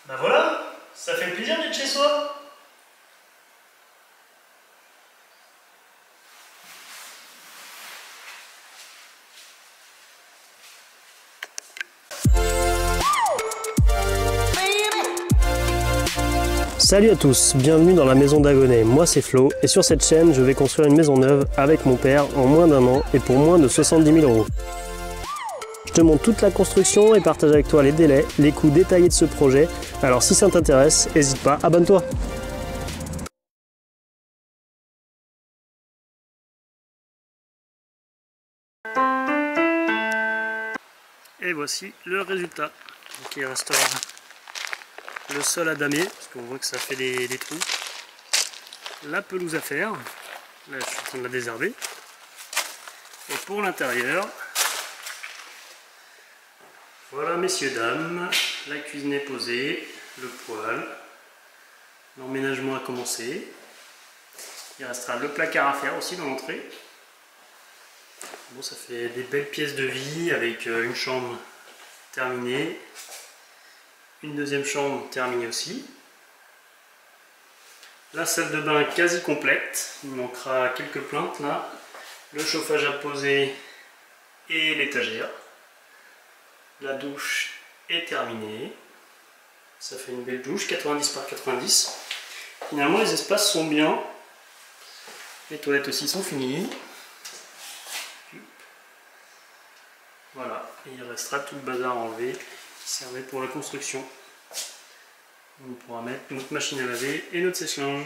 Bah voilà, ça fait plaisir d'être chez soi. Salut à tous, bienvenue dans la maison d'Agonet, moi c'est Flo et sur cette chaîne je vais construire une maison neuve avec mon père en moins d'1 an et pour moins de 70 000 €. Je te montre toute la construction et partage avec toi les délais, les coûts détaillés de ce projet, alors si ça t'intéresse, n'hésite pas, abonne-toi. Et voici le résultat. Donc il restera le sol à damer, parce qu'on voit que ça fait des trous. La pelouse à faire, là je suis en train de la désherber. Et pour l'intérieur, voilà messieurs dames, la cuisine est posée, le poêle, l'emménagement a commencé. Il restera le placard à faire aussi dans l'entrée. Bon, ça fait des belles pièces de vie avec une chambre terminée, une deuxième chambre terminée aussi. La salle de bain quasi complète, il manquera quelques plaintes là. Le chauffage à poser et l'étagère. La douche est terminée. Ça fait une belle douche, 90 par 90. Finalement les espaces sont bien. Les toilettes aussi sont finies. Voilà, et il restera tout le bazar à enlever qui servait pour la construction. On pourra mettre notre machine à laver et notre sèche-linge.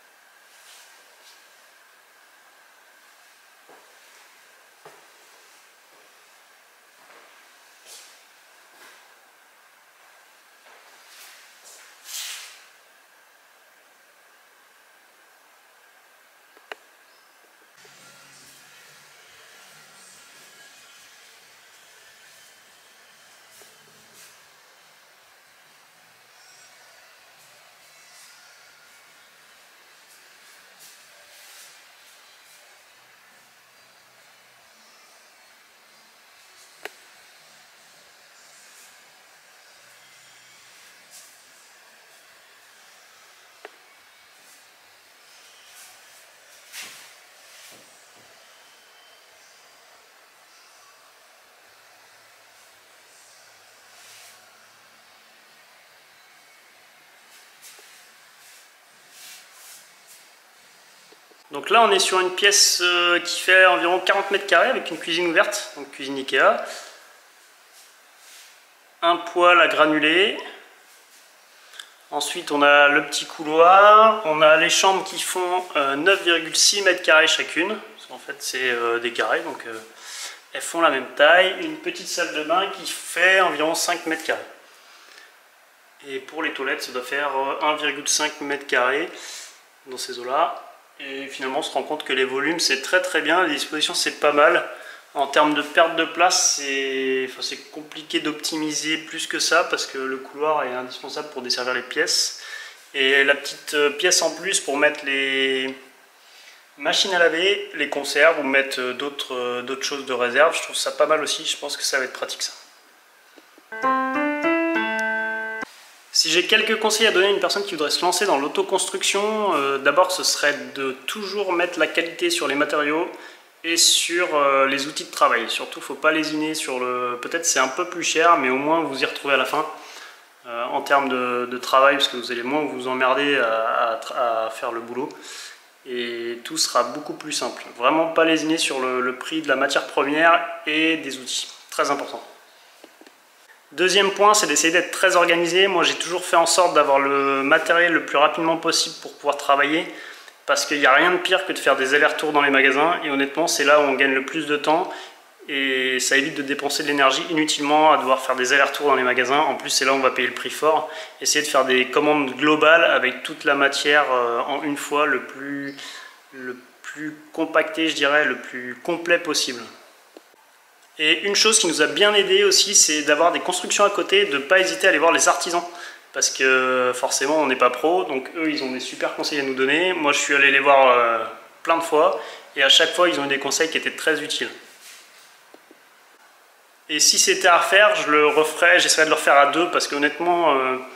Donc là on est sur une pièce qui fait environ 40 mètres carrés avec une cuisine ouverte, donc cuisine Ikea. Un poêle à granulés. Ensuite on a le petit couloir, on a les chambres qui font 9,6 mètres carrés chacune. En fait c'est des carrés donc elles font la même taille. Une petite salle de bain qui fait environ 5 mètres carrés. Et pour les toilettes ça doit faire 1,5 mètres carrés dans ces eaux là. Et finalement on se rend compte que les volumes c'est très bien, les dispositions c'est pas mal. En termes de perte de place c'est compliqué d'optimiser plus que ça parce que le couloir est indispensable pour desservir les pièces. Et la petite pièce en plus pour mettre les machines à laver, les conserves ou mettre d'autres choses de réserve, je trouve ça pas mal aussi, je pense que ça va être pratique ça. Si j'ai quelques conseils à donner à une personne qui voudrait se lancer dans l'autoconstruction, d'abord ce serait de toujours mettre la qualité sur les matériaux et sur les outils de travail. Surtout, il ne faut pas lésiner sur le... Peut-être c'est un peu plus cher, mais au moins vous y retrouvez à la fin en termes de travail, parce que vous allez moins vous emmerder à faire le boulot. Et tout sera beaucoup plus simple. Vraiment pas lésiner sur le prix de la matière première et des outils. Très important. Deuxième point, c'est d'essayer d'être très organisé. Moi, j'ai toujours fait en sorte d'avoir le matériel le plus rapidement possible pour pouvoir travailler, parce qu'il n'y a rien de pire que de faire des allers-retours dans les magasins, et honnêtement, c'est là où on gagne le plus de temps, et ça évite de dépenser de l'énergie inutilement à devoir faire des allers-retours dans les magasins. En plus, c'est là où on va payer le prix fort. Essayez de faire des commandes globales avec toute la matière en une fois, le plus compacté, je dirais, le plus complet possible. Et une chose qui nous a bien aidé aussi, c'est d'avoir des constructions à côté, de ne pas hésiter à aller voir les artisans. Parce que forcément on n'est pas pro, donc eux ils ont des super conseils à nous donner. Moi je suis allé les voir plein de fois, et à chaque fois ils ont eu des conseils qui étaient très utiles. Et si c'était à refaire, je le referais, j'essaierais de le refaire à deux, parce que honnêtement,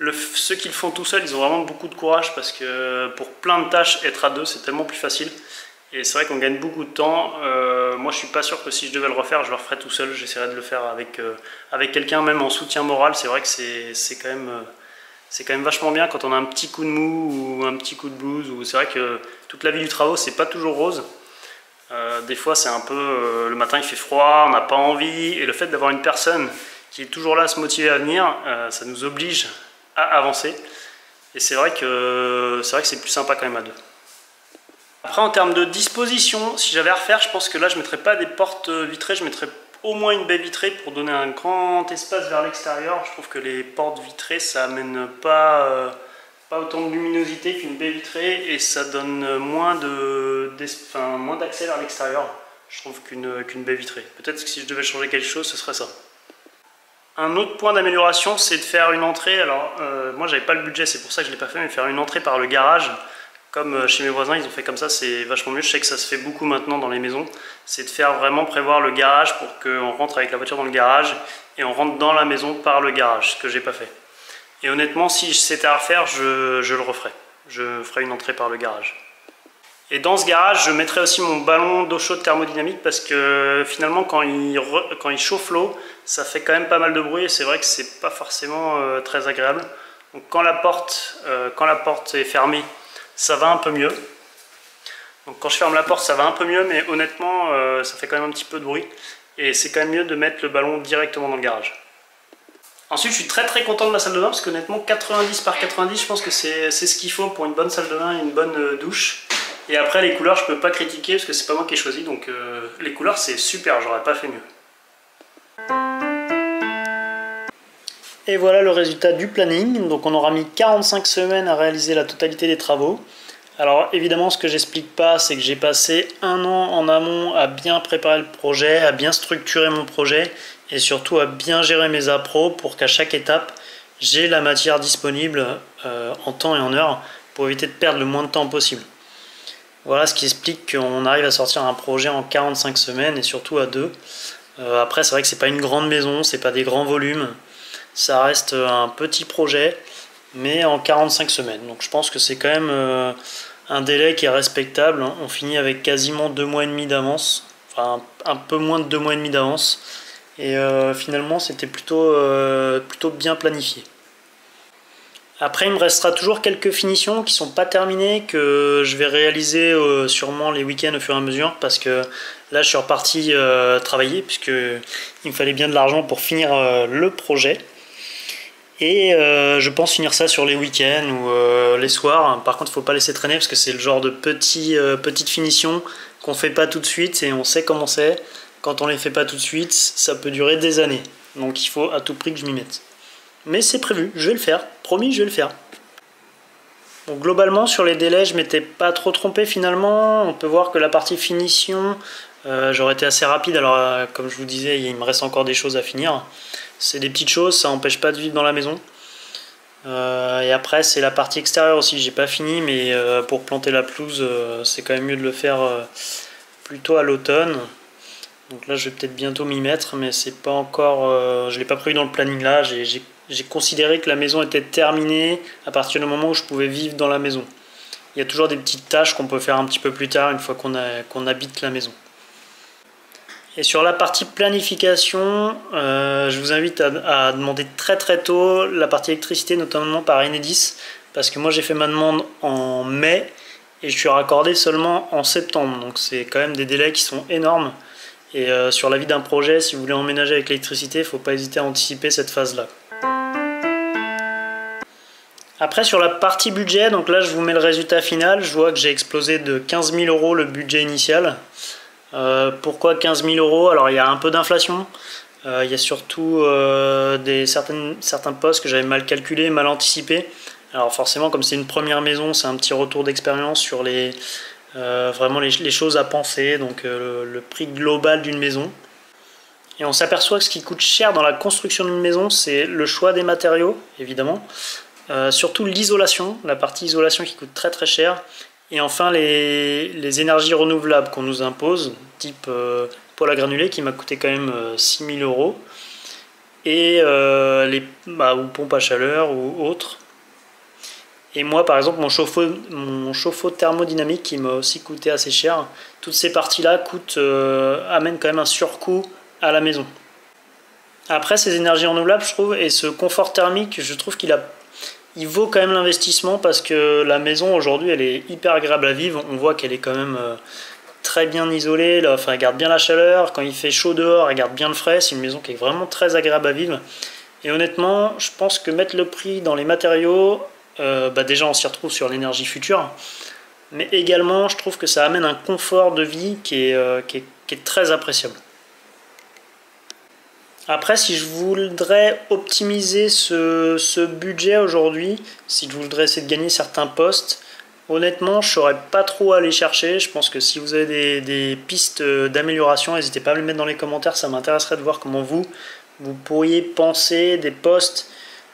ceux qui le font tout seuls, ils ont vraiment beaucoup de courage parce que pour plein de tâches, être à deux, c'est tellement plus facile. Et c'est vrai qu'on gagne beaucoup de temps. Moi, je suis pas sûr que si je devais le refaire, je le referais tout seul. J'essaierais de le faire avec quelqu'un, même en soutien moral. C'est vrai que c'est quand même vachement bien quand on a un petit coup de mou ou un petit coup de blues. C'est vrai que toute la vie du travail, c'est pas toujours rose. Des fois, c'est un peu... le matin, il fait froid, on n'a pas envie. Et le fait d'avoir une personne qui est toujours là à se motiver à venir, ça nous oblige à avancer. Et c'est vrai que c'est plus sympa quand même à deux. Après, en termes de disposition, si j'avais à refaire, je pense que là, je ne mettrais pas des portes vitrées, je mettrais au moins une baie vitrée pour donner un grand espace vers l'extérieur. Je trouve que les portes vitrées, ça amène pas autant de luminosité qu'une baie vitrée et ça donne moins d'accès vers l'extérieur, je trouve, qu'une baie vitrée. Peut-être que si je devais changer quelque chose, ce serait ça. Un autre point d'amélioration, c'est de faire une entrée. Alors, moi, j'avais pas le budget, c'est pour ça que je ne l'ai pas fait, mais faire une entrée par le garage. Comme chez mes voisins, ils ont fait comme ça, c'est vachement mieux. Je sais que ça se fait beaucoup maintenant dans les maisons. C'est de faire vraiment prévoir le garage pour qu'on rentre avec la voiture dans le garage et on rentre dans la maison par le garage, ce que j'ai pas fait. Et honnêtement, si c'était à refaire, je le referais. Je ferais une entrée par le garage. Et dans ce garage, je mettrais aussi mon ballon d'eau chaude thermodynamique parce que finalement, quand il chauffe l'eau, ça fait quand même pas mal de bruit et c'est vrai que c'est pas forcément très agréable. Donc quand la porte est fermée, ça va un peu mieux. Donc quand je ferme la porte, ça va un peu mieux, mais honnêtement, ça fait quand même un petit peu de bruit. Et c'est quand même mieux de mettre le ballon directement dans le garage. Ensuite, je suis très content de ma salle de bain parce qu'honnêtement, 90 par 90, je pense que c'est ce qu'il faut pour une bonne salle de bain et une bonne douche. Et après, les couleurs, je peux pas critiquer parce que c'est pas moi qui ai choisi. Donc les couleurs, c'est super, j'aurais pas fait mieux. Et voilà le résultat du planning. Donc on aura mis 45 semaines à réaliser la totalité des travaux. Alors évidemment, ce que j'explique pas, c'est que j'ai passé un an en amont à bien préparer le projet, à bien structurer mon projet et surtout à bien gérer mes appros pour qu'à chaque étape, j'ai la matière disponible en temps et en heure pour éviter de perdre le moins de temps possible. Voilà ce qui explique qu'on arrive à sortir un projet en 45 semaines et surtout à deux. Après, c'est vrai que c'est pas une grande maison, c'est pas des grands volumes. Ça reste un petit projet, mais en 45 semaines. Donc je pense que c'est quand même un délai qui est respectable. On finit avec quasiment 2 mois et demi d'avance, enfin un peu moins de 2 mois et demi d'avance. Et finalement, c'était plutôt bien planifié. Après, il me restera toujours quelques finitions qui ne sont pas terminées, que je vais réaliser sûrement les week-ends au fur et à mesure, parce que là, je suis reparti travailler, puisqu'il me fallait bien de l'argent pour finir le projet. Et je pense finir ça sur les week-ends ou les soirs. Par contre, il ne faut pas laisser traîner parce que c'est le genre de petite finition qu'on ne fait pas tout de suite et on sait comment c'est. Quand on ne les fait pas tout de suite, ça peut durer des années. Donc il faut à tout prix que je m'y mette. Mais c'est prévu, je vais le faire. Promis, je vais le faire. Donc globalement, sur les délais, je ne m'étais pas trop trompé finalement. On peut voir que la partie finition, j'aurais été assez rapide. Alors comme je vous disais, il me reste encore des choses à finir. C'est des petites choses, ça n'empêche pas de vivre dans la maison. Et après, c'est la partie extérieure aussi. J'ai pas fini, mais pour planter la pelouse, c'est quand même mieux de le faire plutôt à l'automne. Donc là, je vais peut-être bientôt m'y mettre, mais c'est pas encore. Je l'ai pas prévu dans le planning là. J'ai considéré que la maison était terminée à partir du moment où je pouvais vivre dans la maison. Il y a toujours des petites tâches qu'on peut faire un petit peu plus tard, une fois qu'on habite la maison. Et sur la partie planification, je vous invite à demander très tôt la partie électricité, notamment par Enedis, parce que moi j'ai fait ma demande en mai et je suis raccordé seulement en septembre. Donc c'est quand même des délais qui sont énormes. Et sur la vie d'un projet, si vous voulez emménager avec l'électricité, il ne faut pas hésiter à anticiper cette phase-là. Après sur la partie budget, donc là je vous mets le résultat final. Je vois que j'ai explosé de 15 000 € le budget initial. Pourquoi 15 000 €? Alors il y a un peu d'inflation, il y a surtout certains postes que j'avais mal calculés, mal anticipés. Alors forcément, comme c'est une première maison, c'est un petit retour d'expérience sur vraiment les choses à penser, donc le prix global d'une maison. Et on s'aperçoit que ce qui coûte cher dans la construction d'une maison, c'est le choix des matériaux, évidemment. Surtout l'isolation, la partie isolation qui coûte très cher. Et enfin les énergies renouvelables qu'on nous impose, type poêle à granulés qui m'a coûté quand même 6 000 €. et ou pompes à chaleur ou autres. Et moi par exemple mon chauffe-eau thermodynamique qui m'a aussi coûté assez cher, toutes ces parties-là amènent quand même un surcoût à la maison. Après ces énergies renouvelables je trouve, et ce confort thermique, je trouve il vaut quand même l'investissement parce que la maison aujourd'hui elle est hyper agréable à vivre, on voit qu'elle est quand même très bien isolée, là, enfin, elle garde bien la chaleur, quand il fait chaud dehors elle garde bien le frais, c'est une maison qui est vraiment très agréable à vivre. Et honnêtement je pense que mettre le prix dans les matériaux, déjà on s'y retrouve sur l'énergie future, mais également je trouve que ça amène un confort de vie qui est très appréciable. Après, si je voudrais optimiser ce budget aujourd'hui, si je voudrais essayer de gagner certains postes, honnêtement, je ne saurais pas trop aller chercher. Je pense que si vous avez des pistes d'amélioration, n'hésitez pas à me les mettre dans les commentaires. Ça m'intéresserait de voir comment vous pourriez penser des postes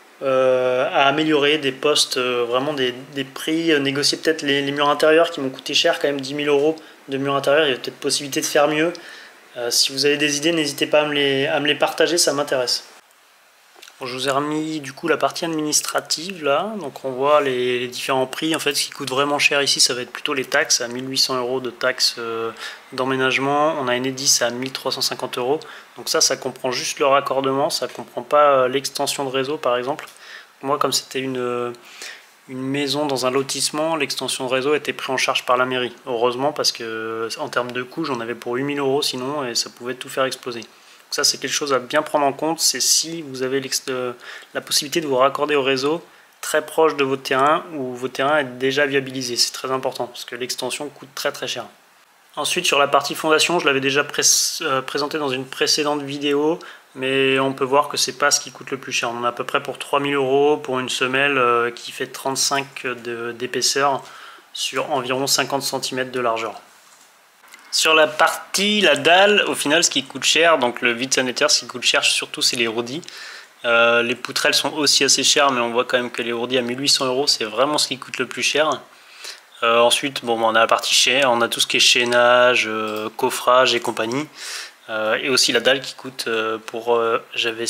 à améliorer, des postes vraiment des prix, négocier peut-être les murs intérieurs qui m'ont coûté cher, quand même 10 000 € de murs intérieurs. Il y a peut-être possibilité de faire mieux. Si vous avez des idées, n'hésitez pas à me les partager, ça m'intéresse. Bon, je vous ai remis du coup la partie administrative là, donc on voit les différents prix. En fait, ce qui coûte vraiment cher ici, ça va être plutôt les taxes, à 1800 € de taxes d'emménagement. On a Enedis à 1350 €, donc ça comprend juste le raccordement, ça comprend pas l'extension de réseau par exemple. Moi, comme c'était une maison dans un lotissement, l'extension de réseau était prise en charge par la mairie. Heureusement, parce que en termes de coût, j'en avais pour 8000 € sinon, et ça pouvait tout faire exploser. Donc ça, c'est quelque chose à bien prendre en compte, c'est si vous avez la possibilité de vous raccorder au réseau très proche de votre terrain, ou votre terrain est déjà viabilisé. C'est très important, parce que l'extension coûte très très cher. Ensuite, sur la partie fondation, je l'avais déjà présenté dans une précédente vidéo, mais on peut voir que c'est pas ce qui coûte le plus cher. On en a à peu près pour 3000 € pour une semelle qui fait 35 d'épaisseur sur environ 50 cm de largeur. Sur la dalle, au final, ce qui coûte cher, donc le vide sanitaire, ce qui coûte cher surtout, c'est les roudis. Les poutrelles sont aussi assez chères, mais on voit quand même que les roudis à 1800 €, c'est vraiment ce qui coûte le plus cher. Ensuite, bon, on a la partie chaîne, on a tout ce qui est chaînage, coffrage et compagnie. Et aussi la dalle qui coûte j'avais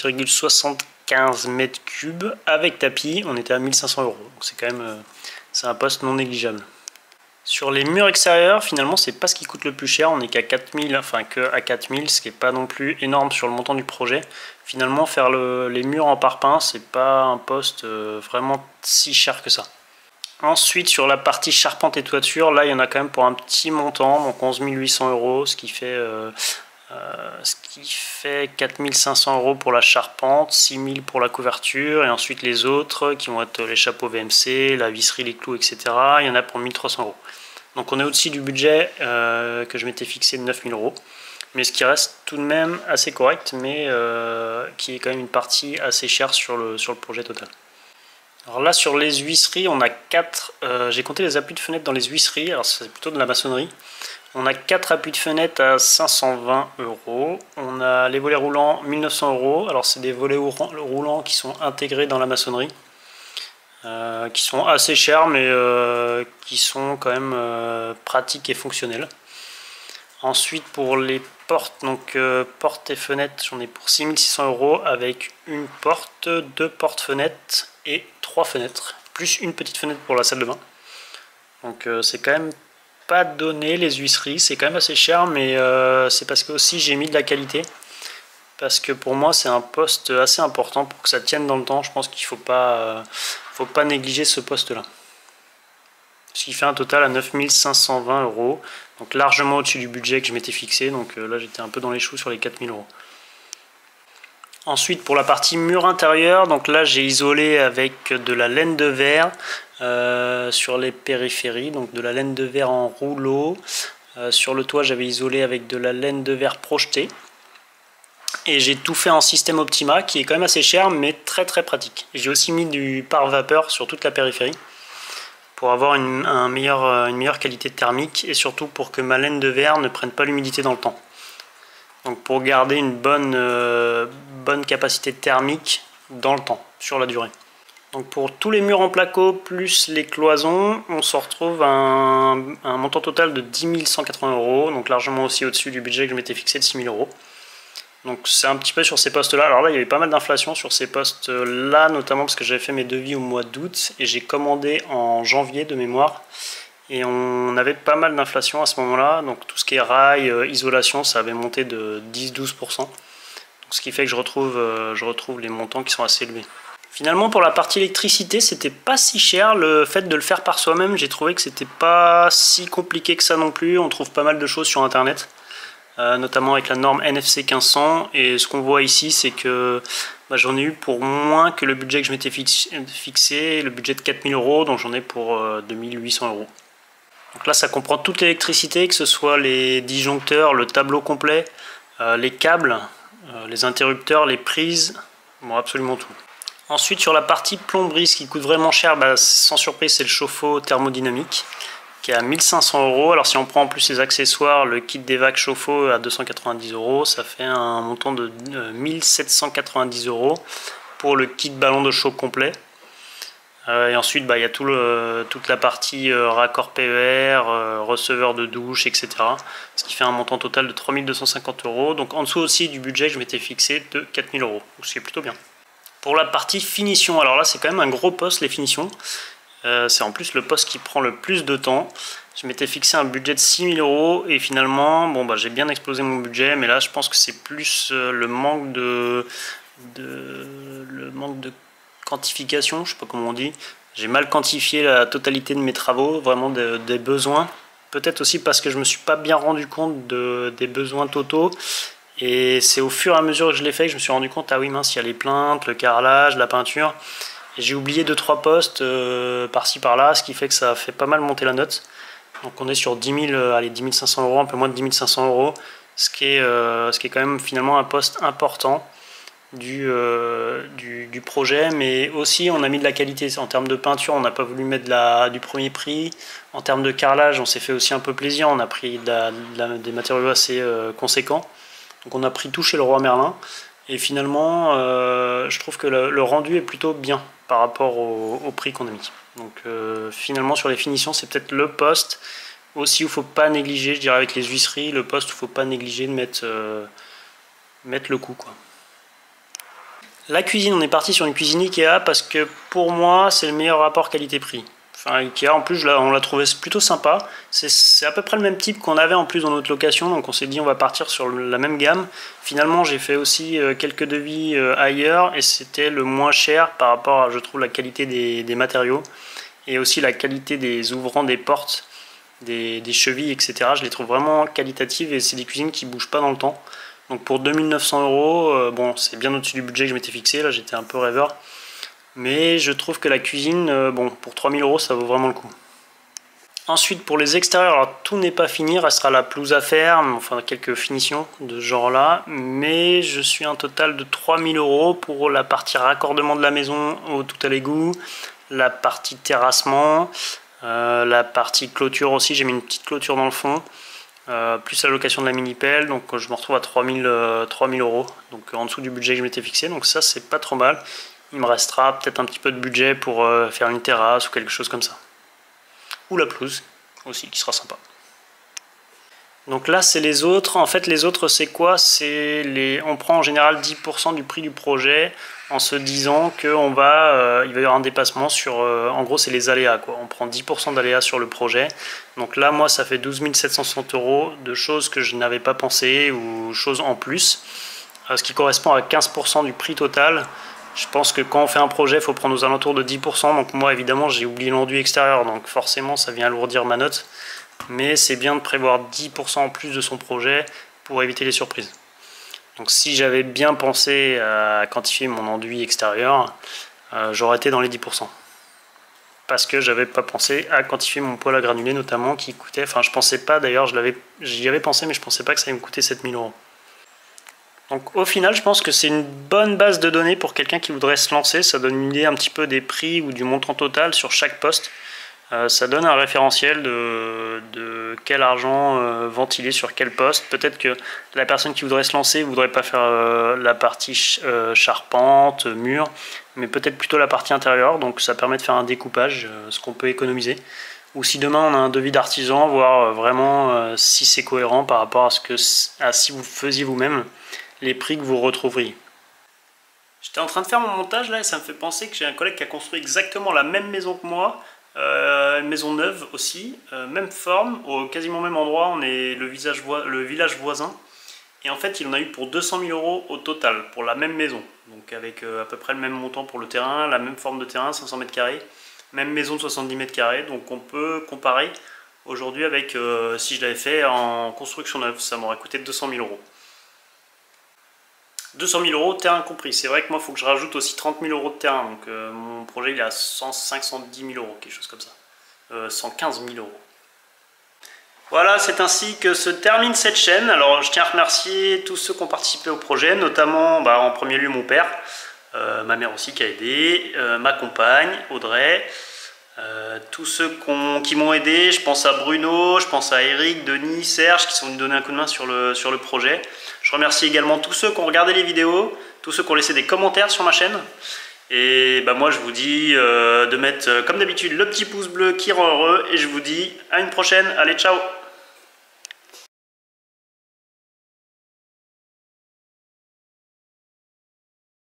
6,75 m3 avec tapis, on était à 1500 €. Donc c'est quand même c'est un poste non négligeable. Sur les murs extérieurs, finalement, c'est pas ce qui coûte le plus cher, on n'est qu'à 4000, enfin que à 4000, ce qui n'est pas non plus énorme sur le montant du projet. Finalement, faire les murs en parpaing, c'est pas un poste vraiment si cher que ça. Ensuite, sur la partie charpente et toiture, là, il y en a quand même pour un petit montant, donc 11 800 €, ce qui fait 4500 € pour la charpente, 6000 € pour la couverture, et ensuite les autres qui vont être les chapeaux VMC, la visserie, les clous, etc. Il y en a pour 1300 €. Donc on est au-dessus du budget que je m'étais fixé de 9000 €, mais ce qui reste tout de même assez correct, mais qui est quand même une partie assez chère sur le projet total. Alors là, sur les huisseries, on a 4, j'ai compté les appuis de fenêtre dans les huisseries, alors c'est plutôt de la maçonnerie. On a 4 appuis de fenêtre à 520 €. On a les volets roulants 1900 €. Alors c'est des volets roulants qui sont intégrés dans la maçonnerie, qui sont assez chers, mais qui sont quand même pratiques et fonctionnels. Ensuite, pour les portes, donc portes et fenêtres, j'en ai pour 6600 € avec une porte, 2 portes-fenêtres et 3 fenêtres, plus une petite fenêtre pour la salle de bain. Donc c'est quand même pas donné, les huisseries, c'est quand même assez cher, mais c'est parce que aussi j'ai mis de la qualité, parce que pour moi c'est un poste assez important pour que ça tienne dans le temps. Je pense qu'il faut pas négliger ce poste là, ce qui fait un total à 9520 €, donc largement au-dessus du budget que je m'étais fixé. Donc là j'étais un peu dans les choux sur les 4000 €. Ensuite, pour la partie mur intérieur, donc là j'ai isolé avec de la laine de verre sur les périphéries, donc de la laine de verre en rouleau. Sur le toit, j'avais isolé avec de la laine de verre projetée. Et j'ai tout fait en système Optima, qui est quand même assez cher, mais très très pratique. J'ai aussi mis du pare-vapeur sur toute la périphérie, pour avoir une meilleure qualité thermique, et surtout pour que ma laine de verre ne prenne pas l'humidité dans le temps. Donc pour garder une bonne capacité thermique dans le temps, sur la durée. Donc pour tous les murs en placo plus les cloisons, on se retrouve à un montant total de 10 180 €, donc largement aussi au-dessus du budget que je m'étais fixé de 6000 €. Donc c'est un petit peu sur ces postes là. Alors là il y avait pas mal d'inflation sur ces postes là, notamment parce que j'avais fait mes devis au mois d'août et j'ai commandé en janvier de mémoire. Et on avait pas mal d'inflation à ce moment-là, donc tout ce qui est rail, isolation, ça avait monté de 10-12%. Donc ce qui fait que je retrouve les montants qui sont assez élevés. Finalement pour la partie électricité, c'était pas si cher. Le fait de le faire par soi-même, j'ai trouvé que c'était pas si compliqué que ça non plus. On trouve pas mal de choses sur internet. Notamment avec la norme NFC 1500, et ce qu'on voit ici c'est que j'en ai eu pour moins que le budget que je m'étais fixé, le budget de 4000 €, donc j'en ai pour 2800 €. Donc là ça comprend toute l'électricité, que ce soit les disjoncteurs, le tableau complet, les câbles, les interrupteurs, les prises, bon, absolument tout. Ensuite sur la partie plomberie, ce qui coûte vraiment cher, sans surprise c'est le chauffe-eau thermodynamique, qui est à 1500 €. Alors si on prend en plus les accessoires, le kit d'évac chauffe-eau à 290 €, ça fait un montant de 1790 € pour le kit ballon de chaud complet. Et ensuite il y a toute la partie raccord PER, receveur de douche, etc. Ce qui fait un montant total de 3250 €. Donc en dessous aussi du budget que je m'étais fixé de 4000 €, ce qui est plutôt bien. Pour la partie finition, alors là c'est quand même un gros poste les finitions. C'est en plus le poste qui prend le plus de temps. Je m'étais fixé un budget de 6000 € et finalement j'ai bien explosé mon budget, mais là je pense que c'est plus le manque de quantification, je sais pas comment on dit. J'ai mal quantifié la totalité de mes travaux, vraiment des besoins. Peut-être aussi parce que je me suis pas bien rendu compte des besoins totaux. Et c'est au fur et à mesure que je l'ai fait que je me suis rendu compte, ah oui mince, il y a les plaintes, le carrelage, la peinture. J'ai oublié 2-3 postes par-ci par-là, ce qui fait que ça a fait pas mal monter la note. Donc on est sur 10 500 €, un peu moins de 10 500 €, ce qui est quand même finalement un poste important du projet. Mais aussi on a mis de la qualité, en termes de peinture on n'a pas voulu mettre du premier prix. En termes de carrelage on s'est fait aussi un peu plaisir, on a pris des matériaux assez conséquents. Donc on a pris tout chez Leroy Merlin. Et finalement, je trouve que le rendu est plutôt bien par rapport au prix qu'on a mis. Donc finalement, sur les finitions, c'est peut-être le poste aussi où il ne faut pas négliger, je dirais avec les huisseries, le poste où il ne faut pas négliger de mettre le coup, quoi. La cuisine, on est parti sur une cuisine Ikea parce que pour moi, c'est le meilleur rapport qualité-prix. Enfin, Ikea, en plus, on l'a trouvé plutôt sympa. C'est à peu près le même type qu'on avait en plus dans notre location, donc on s'est dit on va partir sur la même gamme. Finalement, j'ai fait aussi quelques devis ailleurs et c'était le moins cher par rapport à, je trouve, la qualité des matériaux et aussi la qualité des ouvrants des portes, des chevilles, etc. Je les trouve vraiment qualitatives et c'est des cuisines qui ne bougent pas dans le temps. Donc pour 2900 €, bon, c'est bien au-dessus du budget que je m'étais fixé, là j'étais un peu rêveur. Mais je trouve que la cuisine, bon, pour 3000 € ça vaut vraiment le coup. Ensuite pour les extérieurs, alors tout n'est pas fini, restera la pelouse à faire, enfin quelques finitions de ce genre là, mais je suis un total de 3000 € pour la partie raccordement de la maison au tout à l'égout, la partie terrassement, la partie clôture aussi, j'ai mis une petite clôture dans le fond, plus la location de la mini-pelle, donc je me retrouve à 3000 €, donc en dessous du budget que je m'étais fixé, donc ça c'est pas trop mal. Il me restera peut-être un petit peu de budget pour faire une terrasse ou quelque chose comme ça. Ou la pelouse aussi, qui sera sympa. Donc là, c'est les autres. En fait, les autres, c'est quoi? On prend en général 10% du prix du projet en se disant qu'il va y avoir un dépassement sur... en gros, c'est les aléas, quoi. On prend 10% d'aléas sur le projet. Donc là, moi, ça fait 12 760 € de choses que je n'avais pas pensé ou choses en plus. Ce qui correspond à 15% du prix total. Je pense que quand on fait un projet, il faut prendre aux alentours de 10%. Donc moi, évidemment, j'ai oublié l'enduit extérieur. Donc forcément, ça vient alourdir ma note. Mais c'est bien de prévoir 10% en plus de son projet pour éviter les surprises. Donc si j'avais bien pensé à quantifier mon enduit extérieur, j'aurais été dans les 10%. Parce que j'avais pas pensé à quantifier mon poêle à granulés notamment, qui coûtait... Enfin, je pensais pas, d'ailleurs, j'y avais pensé, mais je pensais pas que ça allait me coûter 7000 €. Donc au final, je pense que c'est une bonne base de données pour quelqu'un qui voudrait se lancer. Ça donne une idée un petit peu des prix ou du montant total sur chaque poste. Ça donne un référentiel de quel argent ventiler sur quel poste. Peut-être que la personne qui voudrait se lancer ne voudrait pas faire la partie charpente, mur, mais peut-être plutôt la partie intérieure. Donc ça permet de faire un découpage, ce qu'on peut économiser. Ou si demain on a un devis d'artisan, voir vraiment si c'est cohérent par rapport à si vous faisiez vous-même les prix que vous retrouveriez. J'étais en train de faire mon montage là et ça me fait penser que j'ai un collègue qui a construit exactement la même maison que moi, une maison neuve aussi, même forme, au quasiment même endroit, on est le village voisin. Et en fait il en a eu pour 200 000 € au total, pour la même maison. Donc avec à peu près le même montant pour le terrain, la même forme de terrain, 500 mètres carrés, même maison de 70 mètres carrés. Donc on peut comparer aujourd'hui avec si je l'avais fait en construction neuve, ça m'aurait coûté 200 000 €. 200 000 €, terrain compris. C'est vrai que moi, il faut que je rajoute aussi 30 000 € de terrain. Donc mon projet, il est à 110 000 €, quelque chose comme ça. 115 000 €. Voilà, c'est ainsi que se termine cette chaîne. Alors, je tiens à remercier tous ceux qui ont participé au projet, notamment en premier lieu mon père, ma mère aussi qui a aidé, ma compagne, Audrey, tous ceux qui m'ont aidé. Je pense à Bruno, je pense à Eric, Denis, Serge qui sont venus donner un coup de main sur le projet. Je remercie également tous ceux qui ont regardé les vidéos, tous ceux qui ont laissé des commentaires sur ma chaîne. Et moi je vous dis de mettre comme d'habitude le petit pouce bleu qui rend heureux et je vous dis à une prochaine. Allez, ciao!